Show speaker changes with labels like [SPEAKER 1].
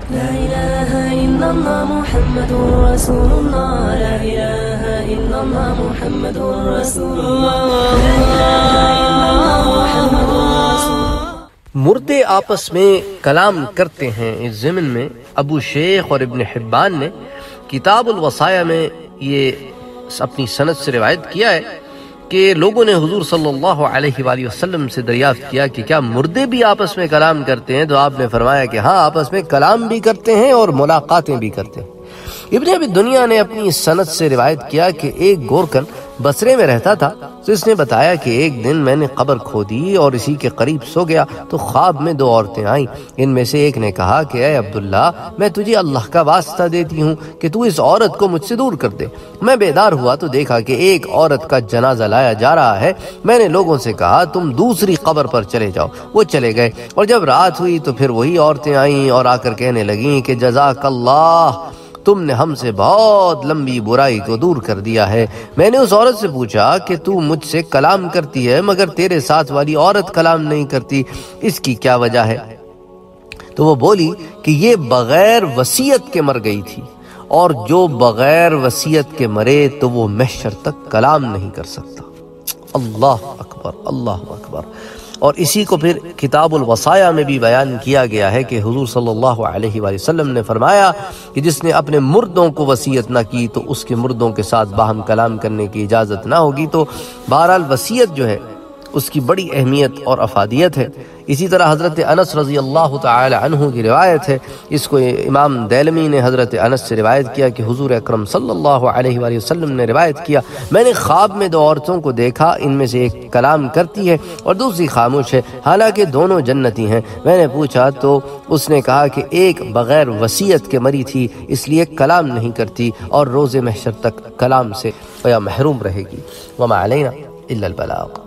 [SPEAKER 1] لا إله إلا الله محمد رسول الله لا إله إلا الله محمد رسول الله لا إله إلا الله محمد رسول الله۔
[SPEAKER 2] مردے آپس میں کلام کرتے ہیں، اس ضمن میں ابو شیخ اور ابن حبان نے کتاب الوصایا میں یہ اپنی سند سے روایت کیا ہے کہ لوگوں نے حضور صلی اللہ علیہ وآلہ وسلم سے دریافت کیا کہ کیا مردے بھی آپس میں کلام کرتے ہیں؟ تو آپ نے فرمایا کہ ہاں، آپس میں کلام بھی کرتے ہیں اور ملاقاتیں بھی کرتے ہیں۔ ابن ابی دنیا نے اپنی سند سے روایت کیا کہ ایک گورکن بصرے میں رہتا تھا، تو اس نے بتایا کہ ایک دن میں نے قبر کھودی اور اسی کے قریب سو گیا تو خواب میں دو عورتیں آئیں۔ ان میں سے ایک نے کہا کہ اے عبداللہ، میں تجھے اللہ کا واسطہ دیتی ہوں کہ تو اس عورت کو مجھ سے دور کر دے۔ میں بیدار ہوا تو دیکھا کہ ایک عورت کا جنازہ لایا جا رہا ہے۔ میں نے لوگوں سے کہا تم دوسری قبر پر چلے جاؤ۔ وہ چلے گئے، اور جب رات ہوئی تو پھر وہی عورتیں آئیں اور آ کر کہنے لگیں کہ جزاک اللہ، تم نے ہم سے بہت لمبی برائی کو دور کر دیا ہے۔ میں نے اس عورت سے پوچھا کہ تو مجھ سے کلام کرتی ہے مگر تیرے ساتھ والی عورت کلام نہیں کرتی، اس کی کیا وجہ ہے؟ تو وہ بولی کہ یہ بغیر وصیت کے مر گئی تھی، اور جو بغیر وصیت کے مرے تو وہ محشر تک کلام نہیں کر سکتا۔ اللہ اکبر، اللہ اکبر۔ اور اسی کو پھر کتاب الوصایا میں بھی بیان کیا گیا ہے کہ حضور صلی اللہ علیہ وآلہ وسلم نے فرمایا کہ جس نے اپنے مردوں کو وصیت نہ کی تو اس کے مردوں کے ساتھ باہم کلام کرنے کی اجازت نہ ہوگی۔ تو بہرحال وصیت جو ہے اس کی بڑی اہمیت اور افادیت ہے۔ اسی طرح حضرت انس رضی اللہ تعالی عنہ کی روایت ہے، اس کو امام دیلمی نے حضرت انس سے روایت کیا کہ حضور اکرم صلی اللہ علیہ وآلہ وسلم نے روایت کیا، میں نے خواب میں دو عورتوں کو دیکھا، ان میں سے ایک کلام کرتی ہے اور دوسری خاموش ہے، حالانکہ دونوں جنتی ہیں۔ میں نے پوچھا تو اس نے کہا کہ ایک بغیر وصیت کے مری تھی، اس لیے کلام نہیں کرتی اور روز محشر تک کلام سے محروم رہے گی۔ وما علینا الا البلاغ۔